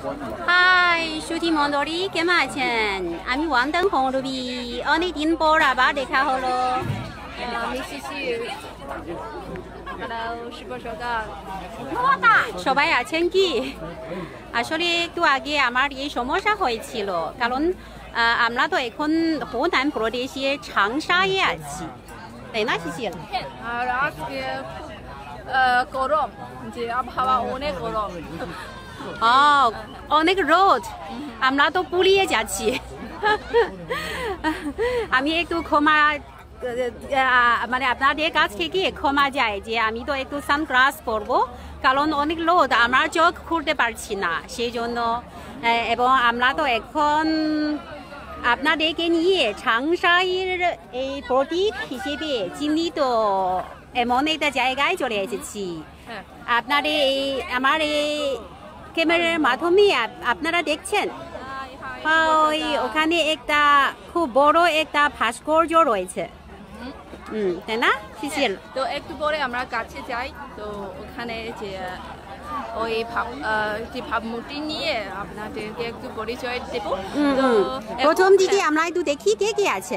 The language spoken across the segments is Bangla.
হাই সুধী মণ্ডলী কেমন আছেন? আমি ওয়ান্দাং হংরুবি। অনেকদিন পর আবার দেখা হলো। সবাই আছেন কি? আসলে একটু আগে আমার এই সমস্যা হয়েছিল, কারণ আমরা তো এখন হোনান প্রদেশের চাংশায় আছি, তাই না শিশির? আর আজকে গরম, যে আবহাওয়া অনেক গরম। অনেক রোদ, আমরা তো পুড়িয়ে যাচ্ছি। আমি একটু ক্ষমা, মানে আপনাদের কাছ থেকে ক্ষমা যায় যে আমি তো একটু সানগ্লাস পরবো, কারণ অনেক রোদ, আমার চোখ খুলতে পারছি না সেই জন্য। এবং আমরা তো এখন আপনাদেরকে নিয়ে চাংশাইয়ের এই প্রতীক হিসেবে চিহ্নিত এমন একটা জায়গায় চলে এসেছি। আপনাদের আমার এই ক্যামেরার মাধ্যমে আপনারা দেখছেন ওখানে একটা খুব বড় একটা ভাস্কর্য রয়েছে, তাই না শিশির? তো একটু পরে আমরা কাছে যাই, তো ওখানে যে ওই ভাবমূর্তি নিয়ে আপনাদেরকে একটু পরিচয় দেব। প্রথম দিকে আমরা একটু দেখি কে কে আছে।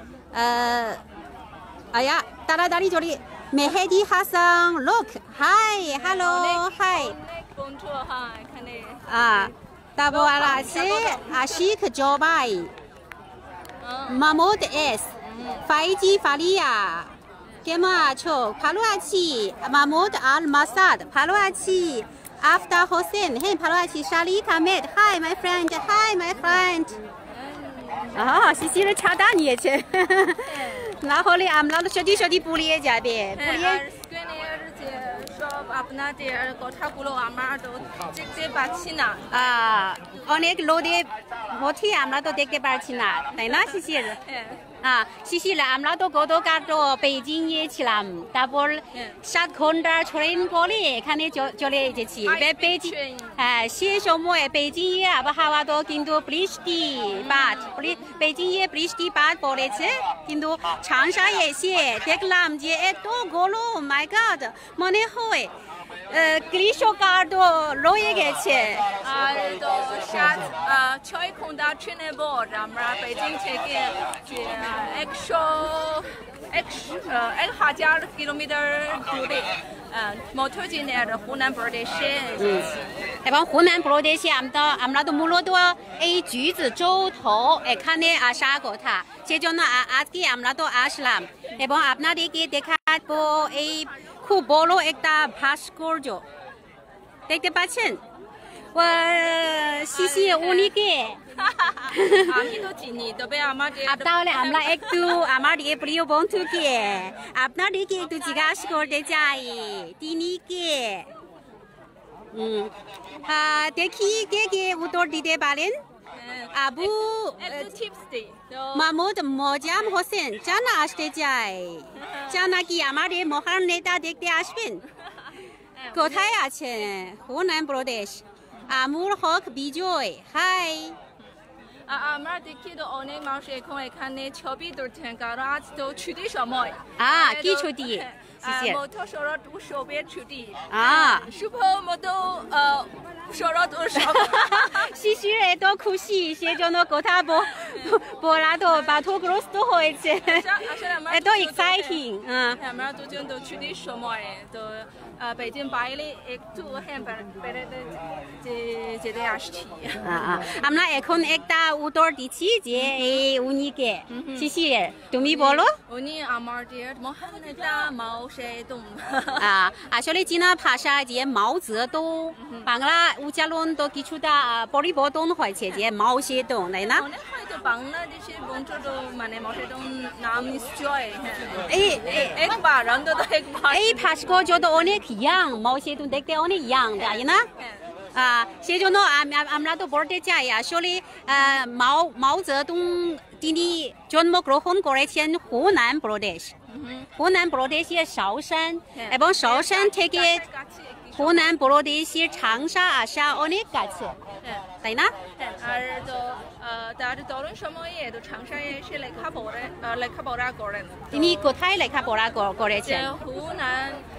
আয়া তাড়াতাড়ি চলে। মেহেদি হাসান, লোক, হাই, হ্যালো, হাই বন্ধু, এখানে তারপর আর আছে আশিক জবাই, মাহমুদ এস, ফাইজি ফালিয়া, কেমন আছো? ভালো আছি। মাহমুদ আল মাসাদ, ভালো আছি। আফতার হোসেন, হ্যাঁ ভালো আছি। Shalik Ahmed, hi my friend, hi my friend. Shishir ছাতা নিয়েছে, না হলে আমরা সত্যি পুড়িয়ে যাবে। সব আপনাদের কথাগুলো আমরা তো দেখতে পাচ্ছি না, অনেক লোডে মধ্যে আমরা তো দেখতে পাচ্ছি না, তাই না শিশির? শিশির, আমরা তো গতকাল তো বেইজিং ছিলাম, তারপর 7 ঘন্টা ট্রেন করে এখানে চলে এসেছি। হ্যাঁ, সে সময় বেইজিং এর আবহাওয়া তো কিন্তু বৃষ্টিপাত, বেইজিং এ বৃষ্টিপাত পড়েছে, কিন্তু চাংশায় এসে দেখলাম যে এত গরম, মাই গড, মনে হয় গ্রীষ্মকাল তো রয়ে গেছে। আর তো 6 ঘন্টা ট্রেনের পর আমরা বেইজিং থেকে 1000 কিলোমিটার দূরে মধ্যচীনের হুনান প্রদেশে এসেছি। এবং হুনান প্রদেশে আমরা তো মূলত এই জুইজৌ এখানে আসার কথা, সেজন্য আজকে আমরা তো আসলাম এবং আপনাদেরকে দেখাবো এই খুব বড় একটা ভাস্কর্য, দেখতে পাচ্ছেন? শিশি উনিকে আমি তো চিনি, তবে তাহলে আমরা একটু আমার এই প্রিয় বন্ধুকে আপনাদেরকে একটু জিজ্ঞাসা করতে চাই, তিনি কে? দেখি কে কে উত্তর দিতে পারেন। আবু মাহমুদ মোজাম হোসেন, জানা আসতে চাই, জানা কি আমার এই মহান নেতা দেখতে আসবেন? কোথায় আছেন? হুনান প্রদেশ। আমুর হক বিজয়, হাই। আমরা দেখি তো অনেক মানুষ এখন এখানে ছবি তুলছেন, কারণ আজ তো ছুটির সময়। কি ছুটি? মধ্য শরৎ উৎসবের ছুটি। শুভ মতো শরৎ উৎসব। শিশির এত খুশি, সেজন্য কথা বলা তো বাধাগ্রস্ত হয়েছে, এত এক্সাইটিং। আমরা দুজন তো ছুটির সময় তো বেইজিং বাইরে একটু বেড়াতে যেতে আসছি। আমরা এখন একটা উত্তর দিচ্ছি যে এই উনিকে। শিশির, তুমি বলো। উনি আমাদের মহান নেতা মাও জেদুং। আসলে চীনা ভাষা যে মাও জেদুং, বাংলা উচ্চারণ তো কিছুটা পরিবর্তন হয়েছে যে মাও জেদুং, তাই না? হয়তো বাংলাদেশের বন্ধুরা মানে মাও জেদুং নাম নিশ্চয় একবার, অন্তত একবার। এই ভাস্কর্য তো অনেক ইয়াং, মাও জেদুং দেখতে অনেক ইয়াং, তাই না? সেই জন্য আমরা তো বলতে চাই, আসলে মাও জেদুং তিনি জন্মগ্রহণ করেছেন হুনান প্রদেশ, হুনান প্রদেশের শাওশান, এবং শাওশান থেকে হুনান প্রদেশের চাংশা আসা অনেক কাছে, তাই না? আর তো তার তরুণ সময়ে তো চাংশায় এসে লেখাপড়া করেন। তিনি কোথায় লেখাপড়া করেছেন? হুনান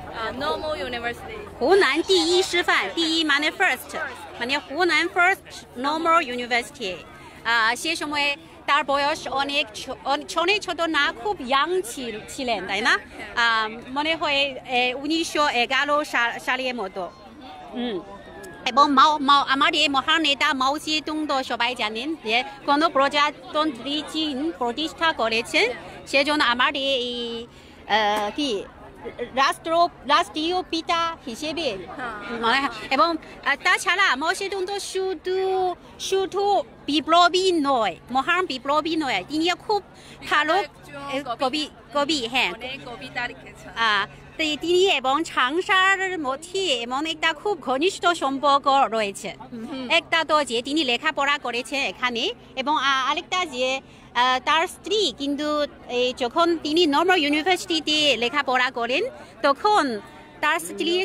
normal university。 湖南第一师范，第一 মানে first， মানে 湖南 first normal university。সে সময় তার বয়স অনেক ছোট না, খুব ইয়াং ছিলেন, তাই না? মনে হয় 1911 সালের মতো। এবং আমাদের মহান নেতা মাও জেদুং তো সবাই জানেন যে গণপ্রজাতন্ত্রী চীন প্রতিষ্ঠা করেছেন, সেজন্য আমাদের এই কি রাষ্ট্রীয় পিতা হিসেবে মনে হয়। এবং তাছাড়া মাও জেদুং তো শুধু বিপ্লবী নয়, মহান বিপ্লবী নয়, তিনি খুব ভালো কবি। হ্যাঁ, কবিতা লিখেছেন। তিনি এবং চাংশার মধ্যে এমন একটা খুব ঘনিষ্ঠ সম্পর্ক রয়েছে। একটা তো যে তিনি লেখাপড়া করেছেন এখানে, এবং আরেকটা যে তার স্ত্রী কিন্তু যখন তিনি নর্মাল ইউনিভার্সিটিতে লেখাপড়া করেন তখন তার স্ত্রীর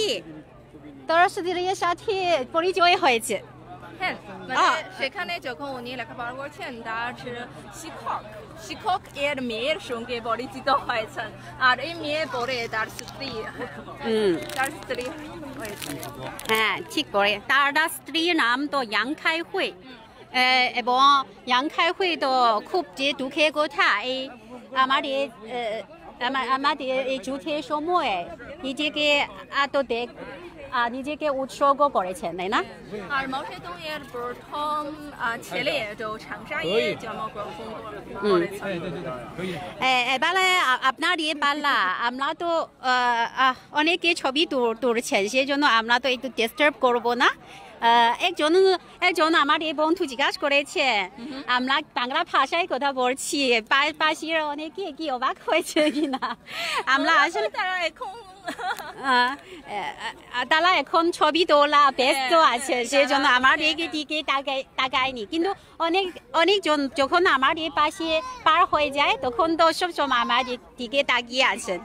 সাথে পরিচয় হয়েছে। হ্যাঁ, সেখানে যখন উনি লেখাপড়া করছেন তার শিক্ষক এর মেয়ের সঙ্গে পরিচিত হয়েছেন, আর এই মেয়ে পরে তার স্ত্রী হয়েছে। হ্যাঁ, ঠিক করে। তার স্ত্রীর নাম তো ইয়াং খাই হুই। এবং ইয়াং খাই হুই তো খুব যে দুঃখের কথা, এই আমাদের এই যুদ্ধের সময় নিজেকে উৎসর্গ করেছেন, তাই না? আর মাও জেদুং এর প্রথম ছেলে তো চাংশায় জন্মগ্রহণ করেছেন। এবারে আপনাদের পাল্লা, আমরা তো অনেকে ছবি তুলছেন, সেই জন্য আমরা তো একটু ডিস্টার্ব করবো না। একজন আমার এই বন্ধু জিজ্ঞাসা করেছে আমরা বাংলা ভাষায় কথা বলছি, পাশের অনেকে কি অবাক হয়েছে কিনা। আমরা আসলে তারা এখন ছবি তোলা ব্যস্ত আছে, সেই জন্য আমার দিকে তাকায়নি। কিন্তু অনেকজন যখন আমার এই পাশে পার হয়ে যায় তখন তো সবসময় আমার দিকে তাকিয়ে আছেন।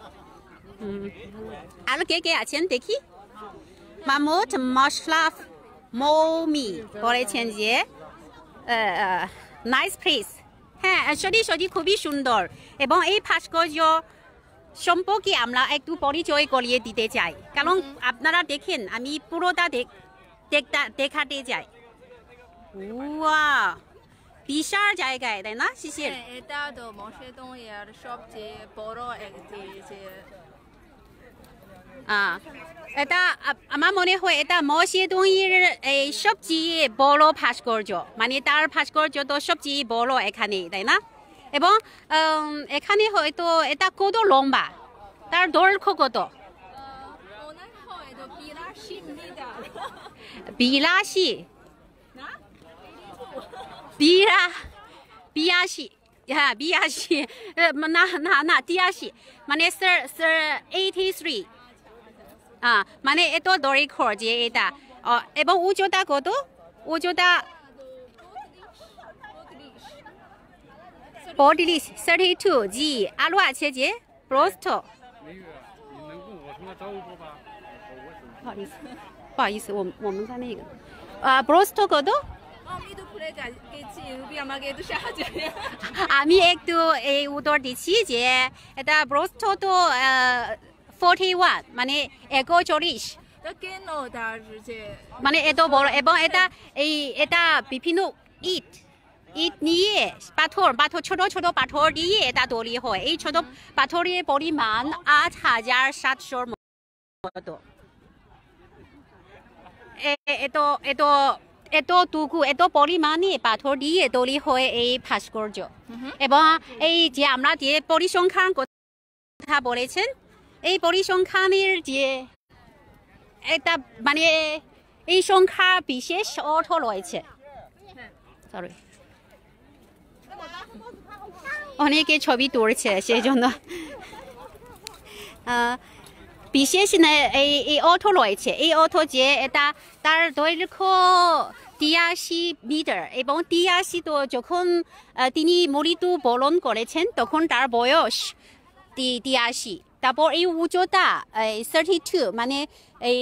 আর কে আছেন দেখি? মাহমুদ মশরাফ মৌমি বলেছেন যে নাইস প্লেস। হ্যাঁ, সত্যি খুবই সুন্দর। এবং এই ভাস্কর্য সম্পর্কে আমরা একটু পরিচয় করিয়ে দিতে চাই, কারণ আপনারা দেখেন আমি পুরোটা দেখাতে চাই। বিশাল জায়গায়, তাই না শিশির? এটা তো মাও জেদুং এর সবচেয়ে বড় একটি এটা আমার মনে হয় এটা মাও জেদুং এর এই সবচেয়ে বড় ভাস্কর্য, মানে তার ভাস্কর্য তো সবচেয়ে বড় এখানে, তাই না? এবং এখানে হয়তো এটা কত লম্বা, তার দৈর্ঘ্য কত? 82 মানে 83 মানে এত দৈর্ঘ্য যে এটা। এবং উচ্চতা কত? উচ্চতা 32 জি। আরো আছে যে প্রস্থ,不好意思，我们在那个প্রস্থ কত? আমি একটু এই উত্তর দিচ্ছি যে এটা প্রস্থ তো 41 মানে 41, মানে এত বড়। এবং এটা বিভিন্ন ইট নিয়ে পাথর ছোট পাথর দিয়ে এটা তৈরি হয়। এই ছোট পাথরের পরিমাণ 8700 মতো। এত পরিমাণে পাথর দিয়ে তৈরি হয় এই ভাস্কর্য। এবং এই যে আমরা যে পরিসংখ্যান কথা বলেছেন, এই পরিসংখ্যানের যে একটা মানে এই সংখ্যা বিশেষ অর্থ রয়েছে। সরি, অনেকে ছবি তুলছে সেই জন্য বিশেষ এই অর্থ রয়েছে। এই অর্থ যে এটা তার দৈর্ঘ্য 83 মিটার, এবং 83 তো যখন তিনি মৃত্যুবরণ করেছেন তখন তার বয়স 83। তারপর এই উচ্চতা 32 মানে এই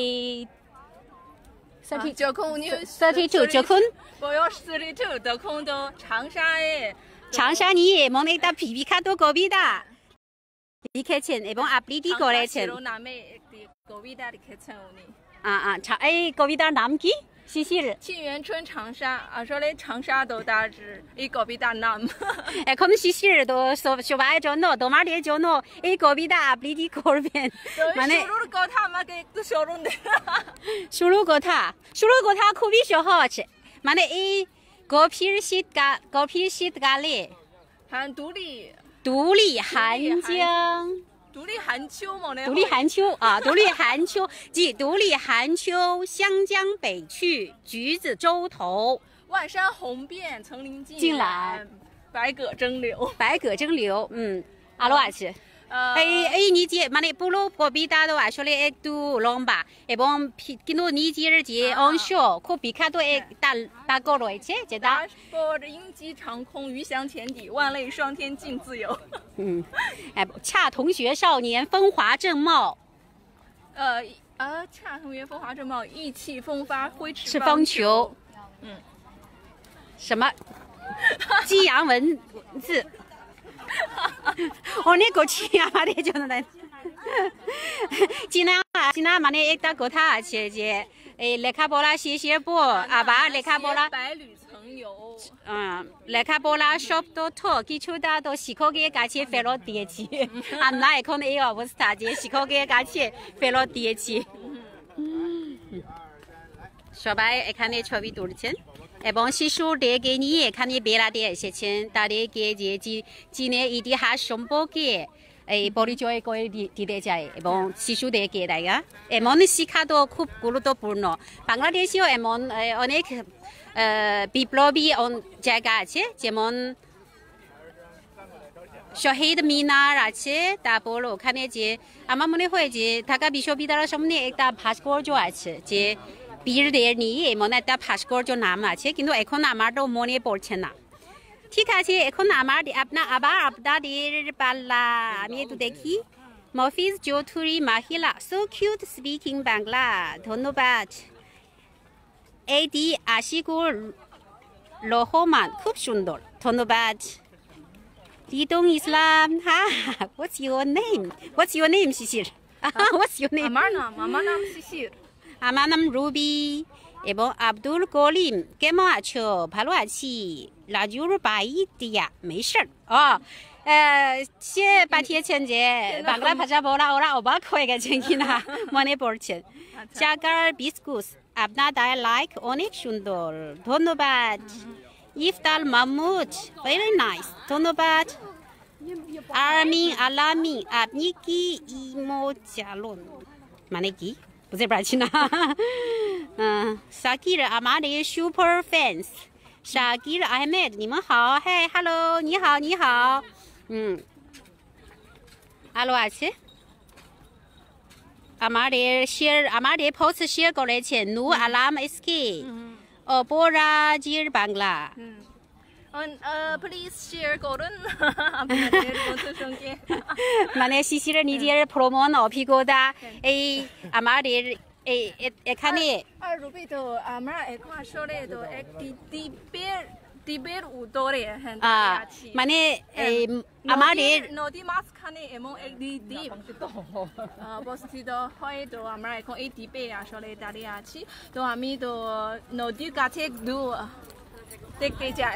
32 যখন বয়স 32 তখন তো长沙নিয়ে এমন একটা বিখ্যাত কবিতা লিখেছেন এবং আবৃত্তি করেছেন। নামে একটি কবিতা লিখেছেন উনি। এই কবিতার নাম কি শিশির? 沁园春长沙 আসলে长沙তো তার এই কবিতার নাম। এখন শিশির তো সবার জন্য তোমাদের জন্য এই কবিতা আবৃত্তি করবেন। মানে শুরুর কথা আমাকে একটু স্মরণ দেন। শুরুর কথা খুবই সহজ, মানে এই গভীর শীতকালে 独立寒江。 独立寒秋মনে হয়। 独立寒秋即独立寒秋，湘江北去，橘子洲头， 万山红遍，层林尽染， 百舸争流。 阿罗阿奇。এই নিজে মানে পুরো কবিতাটা আসলে একটু লম্বা এবং কিন্তু নিজের যে অংশ খুব বিখ্যাত একটা বাক্য রয়েছে যেটা 鹰击长空，鱼翔浅底，万类霜天竞自由。 恰同学少年风华正茂。 恰同学风华正茂，意气风发，挥斥方遒。什么？激扬文字。অনেক কঠিন আমাদের জন্য। চীনা মানে একটা কথা আছে যে এই লেখাপড়া শেষের পর আবার লেখাপড়া সব তথ্য কিছুটা তো শিক্ষকের কাছে ফেরত দিয়েছি। আমরা এখন এই অবস্থা যে শিক্ষকের কাছে ফেরত দিয়েছি। সবাই এখানে ছবি তুলছেন এবং শিশুদেরকে নিয়ে এখানে বেড়াতে এসেছেন, তাদেরকে যে চীনের ইতিহাস সম্পর্কে এই পরিচয় করে দিতে চায় এবং শিশুদেরকে তাইরা এমন শিক্ষা তো খুব গুরুত্বপূর্ণ। বাংলাদেশেও এমন অনেক বিপ্লবী জায়গা আছে, যেমন শহীদ মিনার আছে, তারপর ওখানে যে আমার মনে হয় যে ঢাকা বিশ্ববিদ্যালয়ের সামনে একটা ভাস্কর্য আছে যে বীরদের নিয়ে এমন একটা ভাস্কর্য নাম আছে, কিন্তু এখন আমার তো মনে পড়ছে না। ঠিক আছে, এখন আবার আপনাদের পাল্লা। আমি একটু দেখি। Mofiz Chowdhury Mahila, so cute speaking Bangla, ধন্যবাদ। এইটি আশিকুর রহমান, খুব সুন্দর, ধন্যবাদ। লিটন ইসলাম, what's your name Shishir? What's your name? আমার নাম শিশির। আমার নাম রুবি। এবং আব্দুল করিম, কেমন আছো? ভালো আছি। লাজুর বাই দিয়া, মেশার। সে পাঠিয়েছেন যে বাংলা ভাষা বলা ওরা অবাক হয়ে গেছেন কিনা মনে পড়ছে। চাকার বিস্কুট, আপনাদের লাইক অনেক সুন্দর, ধন্যবাদ। ইফতাল মাহমুদ, ভেরি নাইস, ধন্যবাদ। আলামি, আপনি কি ইমোচালন মানে কি বুঝতে পারছি না। সাকির, আমাদের super fans Shakir Ahmed, 你们好，嘿 hello 你好你好。আলো আছে। আমাদের পোস্ট শেয়ার করেছেন নূর আলম এসকে, অপরাজির বাংলা। প্লিজ শেয়ার করুন আপনাদের বন্ধুর সঙ্গে। মানে শিশিরের নিজের ভ্রমণ অভিজ্ঞতা এই আমাদের এখানে। আর রুবি তো আমরা এখন আসলে তো একটি দ্বীপের উত্তরে আছি, মানে আমাদের নদী মাঝখানে এমন একটি দ্বীপ অবস্থিত হয়। তো আমরা এখন এই দ্বীপে আসলে দাঁড়িয়ে আছি। তো আমি তো নদীর কাছে দেখতে চাই।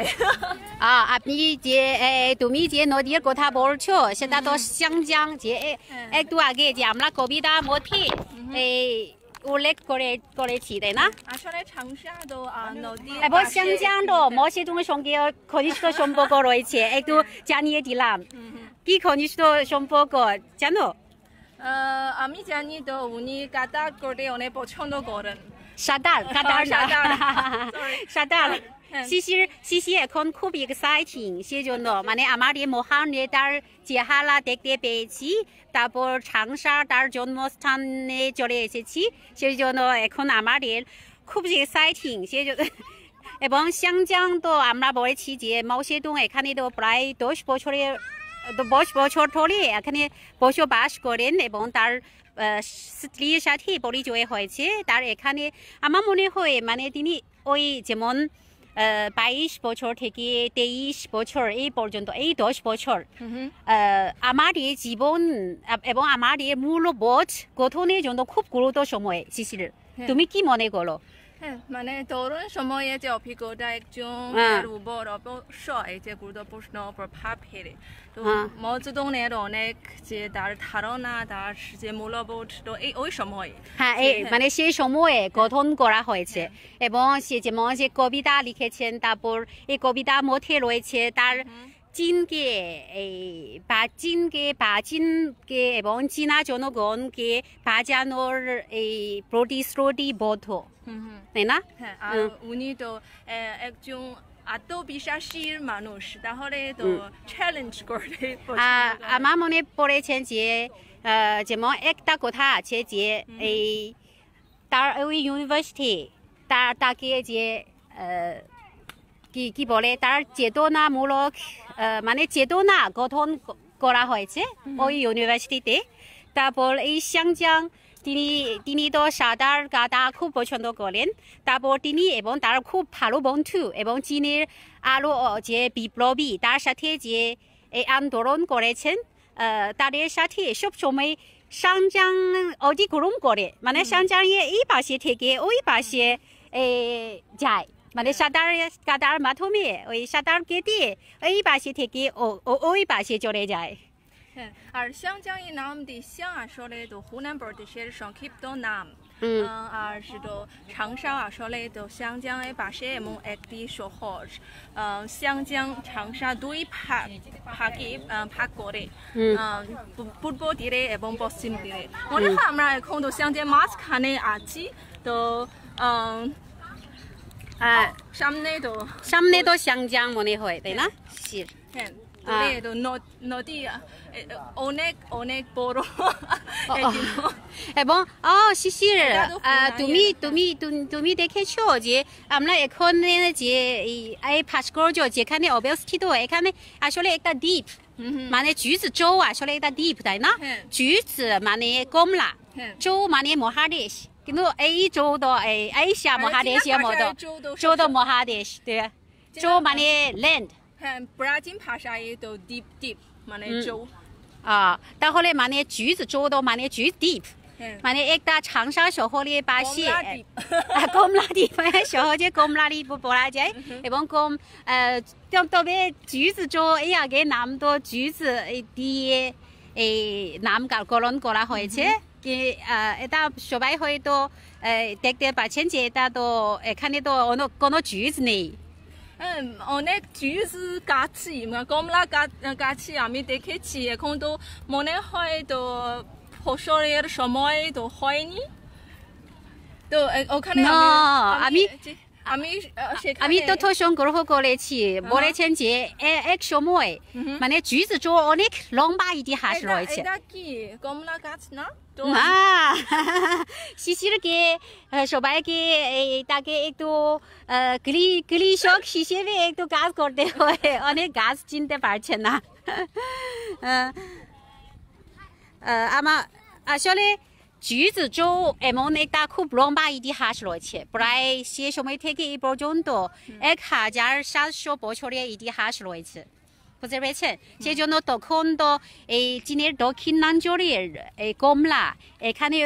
তুমি যে নদীর কথা বলছো সেটা তো শাংজাং, যে একটু আগে যে আমরা কবিতার মধ্যে উল্লেখ করেছি, তাই না? আসলে চাংশা তো নদী এবং শাংজাং তো মৌসেদুংয়ের সঙ্গে ঘনিষ্ঠ সম্পর্ক রয়েছে, একটু জানিয়ে দিলাম। কি ঘনিষ্ঠ সম্পর্ক জানো? আমি জানি তো উনি কাতার করতে অনেক পছন্দ করেন। সাঁতার। শিশির এখন খুব এক্সাইটিং, সেজন্য মানে আমাদের মহান নেতার চেহারা দেখতে পেয়েছি, তারপর চাংশা তার জন্মস্থানে চলে এসেছি, সেই জন্য এখন আমাদের খুব এক্সাইটিং। এবং শাংজাং তো আমরা বলেছি যে মৌসেদুং এখানে তো প্রায় 10 বছর ধরে এখানে বসবাস করেন এবং তার স্ত্রীর সাথে পরিচয় হয়েছে তার এখানে। আমার মনে হয় মানে তিনি ওই যেমন 22 বছর থেকে 23 বছর এই পর্যন্ত এই 10 বছর আমাদের জীবন এবং আমাদের মূল্যবোধ গঠনের জন্য খুব গুরুত্ব সময় শিশির তুমি কি মনে করো হ্যাঁ মানে তরুণ সময়ে যে অভিজ্ঞতা একজন উপর অবশ্যই যে গুরুত্বপূর্ণ প্রভাব ফেলে তো মজুদনের অনেক যে তার ধারণা তার যে মূল্যবোধ তো এই ওই সময় হ্যাঁ মানে সেই সময়ে গঠন করা হয়েছে এবং সে যেমন যে কবিতা লিখেছেন তারপর এই কবিতার মধ্যে রয়েছে তার চীনকে চীনকে এবং চীনা জনগণকে বাঁচানোর এই প্রতিশ্রুতিবদ্ধ তাই না হ্যাঁ আর উনি তো একজন আত্মবিশ্বাসীর মানুষ তাহলে তো চ্যালেঞ্জ করে আমার মনে পড়েছেন যে যেমন একটা কথা আছে যে এই তার ওই ইউনিভার্সিটি তাকে যে কি বলে তার চেতনামূলক মানে চেতনা গঠন করা হয়েছে ওই ইউনিভার্সিটিতে তারপর এই শাংজাং তিনি তো সাঁতার কাটা খুব পছন্দ করেন তারপর তিনি এবং তার খুব ভালো বন্ধু এবং চীনের আরও যে বিপ্লবী তার সাথে যে এই আন্দোলন করেছেন তাদের সাথে সবসময় শাংজাং অতিক্রম করে মানে শাংজাং এই পাশে থেকে ওই পাশে যায় মানে সাঁতার কাটার মাধ্যমে ওই সাঁতার কেটে এই পাশে থেকে ওই পাশে চলে যায় আর শাংজাংয়ের নামটি শাং আসলে তো হুনান প্রদেশের সংক্ষিপ্ত নাম আর তো চাংশা আসলে তো শাংজাংয়ের পাশে এবং একটি শহর শাংজাং চাংশা দুই ভাগে ভাগ করে পূর্ব তীরে এবং পশ্চিম তীরে মনে হয় আমরা এখন তো শাংজাং মাঝখানে আছি তো সামনে তো শাংজাং মনে হয় তাই না হ্যাঁ তো নদী অনেক অনেক বড় এবং শিশির তুমি দেখেছো যে আমরা এখন যে এই ভাস্কর্য যেখানে অবস্থিত এখানে আসলে একটা দ্বীপ মানে জুজৌ আসলে একটা দ্বীপ তাই না জুজ মানে কমলা চৌ মানে মহাদেশ কিন্তু এই চৌ তো এশিয়া মহাদেশের মতো চৌ তো মহাদেশ চৌ মানে ল্যান্ড হ্যাঁ প্রাচীন ভাষায় তো দ্বীপ মানে চৌ তাহলে মানে জুজৌ তো মানে জুজ দ্বীপ মানে একটা চাংশা শহরের পাশে কমলা দ্বীপ সহজে কমলা দ্বীপ বলা যায় এবং তবে জুজৌ এই আগে নাম তো জুজ দিয়ে এই নামকরণ করা হয়েছে এটা সবাই হয়তো দেখতে পাচ্ছেন যে এটা তো এখানে তো কোনো জুজ নেই অনেক জুজ গাছি কমলা গাছি আমি দেখেছি এখন তো মনে হয় তো ফসলের সময় তো হয়নি তো ওখানে আমি তথ্য সংগ্রহ করেছি বলেছেন যে এক সময় মানে জুজৌ অনেক লম্বা ইতিহাস রয়েছে এটা কি কমলা গাছ না শিশিরকে সবাইকে তাকে একটু কৃষক হিসেবে একটু কাজ করতে হয় অনেক গাছ চিনতে পারছে না আমার আসলে জুজৌ এমন একটা খুব লম্বা ইতিহাস রয়েছে প্রায় সে সময় থেকে এই পর্যন্ত 1700 বছরের ইতিহাস রয়েছে বুঝতে পেরেছেন সেই জন্য তখন তো এই চীনের দক্ষিণাঞ্চলের এই কমলা এখানে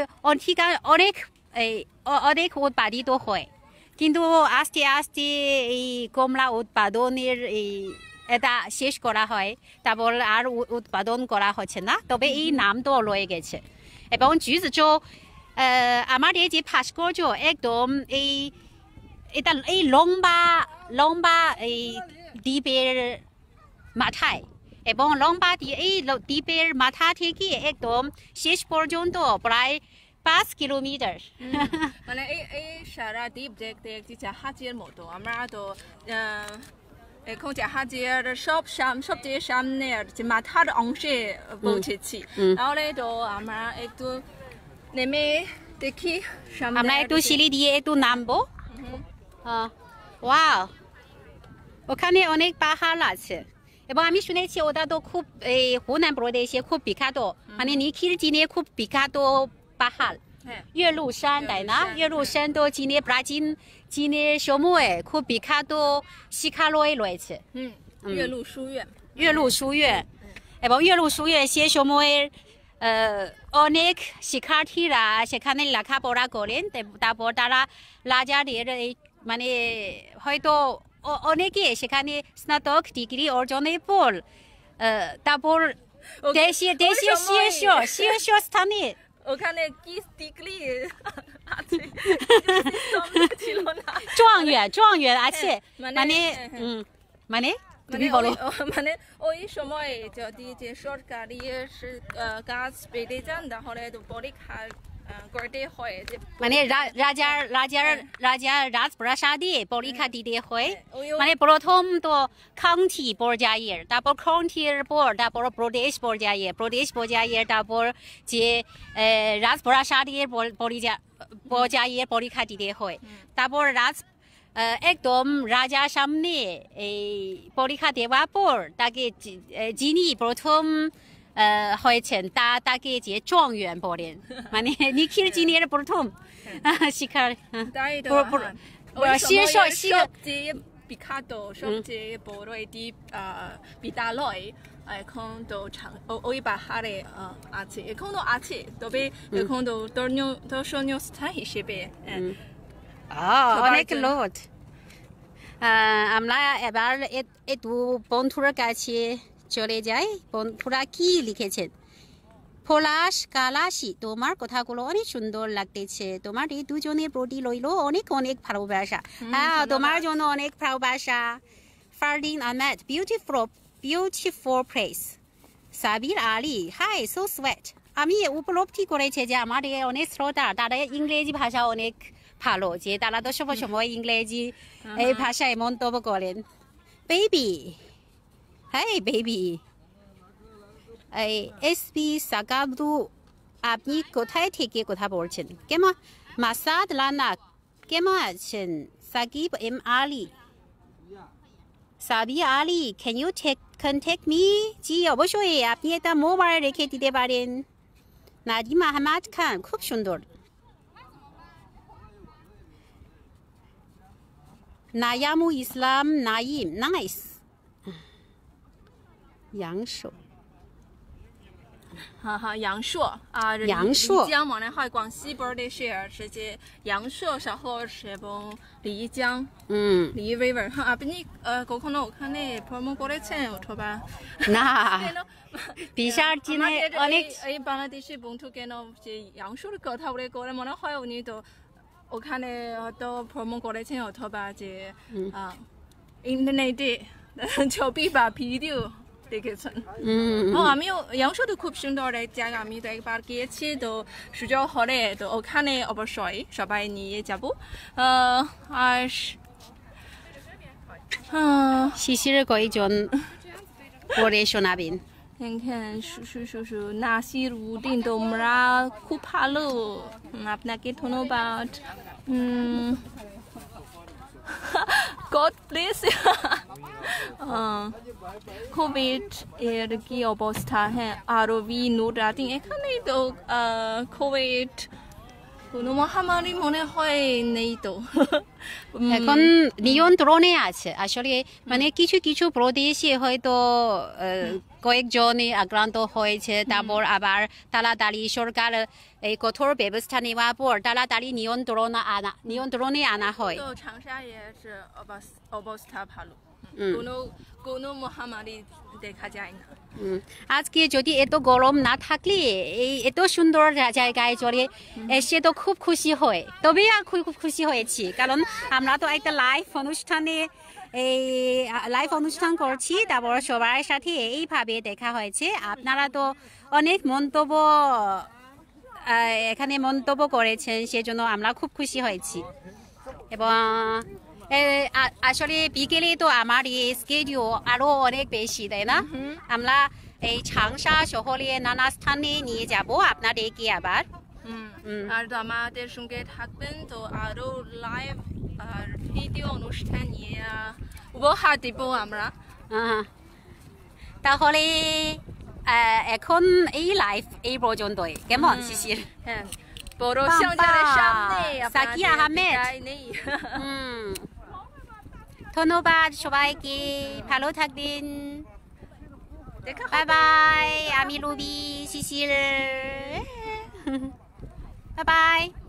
অনেক উৎপাদিত হয় কিন্তু আস্তে আস্তে এই কমলা উৎপাদনের এটা শেষ করা হয় তারপর আর উৎপাদন করা হচ্ছে না তবে এই নাম তো রয়ে গেছে এবং জুজৌ আমাদের যে ভাস্কর্য একদম এই লম্বা এই দ্বীপের মাথায় এবং লম্বা এই দ্বীপের মাথা থেকে একদম শেষ পর্যন্ত প্রায় 5 কিলোমিটার মানে এই সারা দ্বীপ দেখতে একটি জাহাজের মতো আমরা তো এখন জাহাজের সবচেয়ে সামনের যে মাথার অংশে পৌঁছেছি তাহলে তো আমরা একটু নেমে দেখি আমরা একটু সিঁড়ি দিয়ে একটু নামবো ওয়াও ওখানে অনেক পাহাড় আছে এবং আমি শুনেছি ওটা তো খুব এই হুনান প্রদেশে খুব বিখ্যাত মানে নিখিল চীনে খুব বিখ্যাত পাহাড় 岳麓山তাই না岳麓山তো চীনের প্রাচীন চীনের সময়ে খুব বিখ্যাত শিক্ষালয় রয়েছে 岳麓书院岳麓书院এবং岳麓书院সে সময়ের অনেক শিক্ষার্থীরা সেখানে লেখাপড়া করেন তারপর তারা রাজাদের এই মানে হয়তো অনেকে সেখানে স্নাতক ডিগ্রি অর্জনের পর তারপর দেশীয় শীর্ষ স্থানে ওখানে কি ডিগ্রি আছে ছিল না 状元আছে মানে তুমি বলো মানে ওই সময় যদি যে সরকারি কাজ পেতে যান তাহলে তো পরীক্ষা করতে হয় যে মানে রাজার রাজপ্রাসাদে পরীক্ষা দিতে হয় মানে প্রথম তো কাউন্টি পর্যায়ের তারপর কাউন্টির পর তারপর প্রদেশ পর্যায়ের তারপর যে রাজপ্রাসাদের পর্যায়ের পরীক্ষা দিতে হয় তারপর একদম রাজার সামনে এই পরীক্ষা দেওয়ার পর তাকে যিনি প্রথম হয়েছেন তাকে যে状元বলেন মানে নিখিল চীনের প্রথম শিক্ষার সবচেয়ে বিখ্যাত সবচেয়ে বড় এটি বিদ্যালয় এখন তো ওই পাহাড়ে আছে এখনো আছে তবে এখন তো দর্শনীয় স্থান হিসেবে অনেক লোক আমরা এবার একটু বন্ধুর কাছে চলে যাই বন্ধুরা কি লিখেছেন পলাশ কালাসি তোমার কথাগুলো অনেক সুন্দর লাগতেছে তোমার এই দুজনের প্রতি রইল অনেক অনেক ভালোবাসা তোমার জন্য অনেক ভালোবাসা Fardin Ahmed beautiful place Sabir Ali hi so sweet আমি উপলব্ধি করেছি যে আমার অনেক শ্রোতা তারা ইংরেজি ভাষা অনেক ভালো যে তারা তো সময় ইংরেজি এই ভাষায় মন্তব্য করেন বেবি হাই বেবি এসপি সাকাবদু আপনি কোথায় থেকে কথা বলছেন কেমন মাসাদ লানা কেমন আছেন Shakib M Ali Sabi Ali can you contact me জি অবশ্যই আপনি একটা মোবাইল রেখে দিতে পারেন নাজিম আহমদ খান খুব সুন্দর নায়ামু Islam Naim nice 杨寿阳朔啊， 阳朔丽江嘛，那还广西边的是直接阳朔上或是不丽江，丽 river 哈，啊，比你可能我看那promo过来钱，我说吧， না বিশাল চীনে অনেক এই বাংলাদেশি বন্ধু কেন যে ইয়াংসুর কথা বলে করে মনে হয় উনি তো ওখানে হয়তো ভ্রমণ করেছেন অথবা যে ইন্টারনেটে ছবি বা ভিডিও দেখেছেন আমিও ইয়াংসুতে খুব সুন্দর এক জায়গা আমি তো একবার গিয়েছি তো সুযোগ হলে তো ওখানে অবশ্যই সবাই নিয়ে যাব আর শিশির কয়জন পড়ে শোনাবেন 看看叔纳西鲁定তোমরা খুব ভালো আপনাকে ধন্যবাদ God bless কোভিড এর কি অবস্থা হ্যাঁ আরবি নোটাটিং এখানে তো কোভিড কোনো মহামারী মনে হয় নেই তো এখন নিয়ন্ত্রণে আছে আসলে মানে কিছু কিছু প্রদেশে হয়তো কয়েকজনে আক্রান্ত হয়েছে তারপর আবার তাড়াতাড়ি সরকার এই কঠোর ব্যবস্থা নেওয়ার পর তাড়াতাড়ি নিয়ন্ত্রণে আনা হয় তো চাংশা অবস্থা ভালো কোনো মহামারী দেখা যায় না আজকে যদি এত গরম না থাকলে এই এত সুন্দর জায়গায় চলে এসে তো খুব খুশি হয় তবে খুব খুশি হয়েছি কারণ আমরা তো একটা লাইভ অনুষ্ঠান করছি তারপর সবার সাথে এইভাবে দেখা হয়েছে আপনারা তো অনেক এখানে মন্তব্য করেছেন সেজন্য আমরা খুব খুশি হয়েছি এবং আসলে বিকেলে তো আমার এই স্কেডিউল আরো অনেক বেশি তাই না আমরা এই চাংশা শহরে নানা স্থানে নিয়ে যাব আপনাদেরকে আবার আর আমাদের সঙ্গে থাকবেন তো আরো লাইভ আর ভিডিও অনুষ্ঠান নিয়ে উপহার দিব আমরা তাহলে এখন এই লাইভ এই পর্যন্তই কেমন শিশির হ্যাঁ বড় সংসারের সামনে সাকিয়া আহমেদ নেই ধন্যবাদ সবাইকে ভালো থাকবেন বাই বাই আমি রুবি শিশির বাই বাই